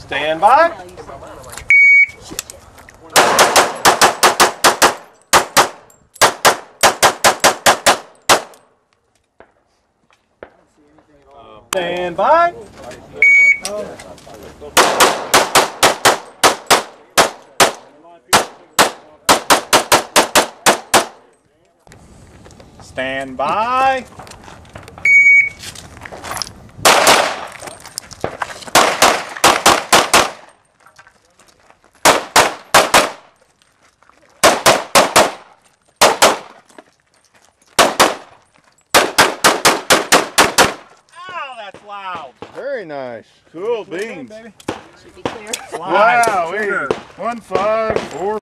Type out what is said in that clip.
Stand by. Stand by. Stand by. That's loud. Very nice. Cool beans. Should be clear. Wow, 1, 5, 4.